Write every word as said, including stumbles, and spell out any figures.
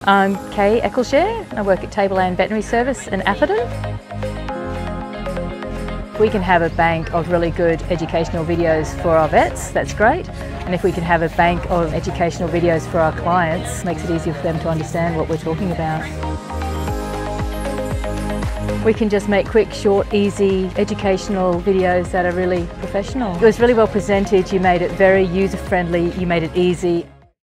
I'm Kay Eccleshare. I work at Tableland Veterinary Service in Atherton. We can have a bank of really good educational videos for our vets, that's great. And if we can have a bank of educational videos for our clients, it makes it easier for them to understand what we're talking about. We can just make quick, short, easy educational videos that are really professional. It was really well presented, you made it very user-friendly, you made it easy.